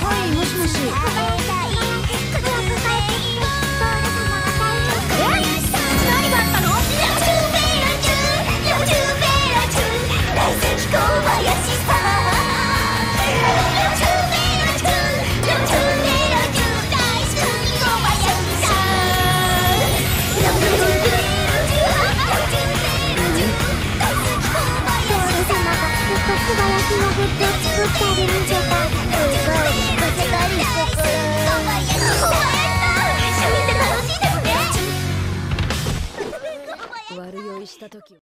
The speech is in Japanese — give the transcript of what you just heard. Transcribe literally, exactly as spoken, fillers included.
はい、もしもし。何があったの？ 小林のグッズを作ってあげるんじゃが、すごい小手刈りしてくる。小林さん、趣味って楽しいですね。 悪酔いした時は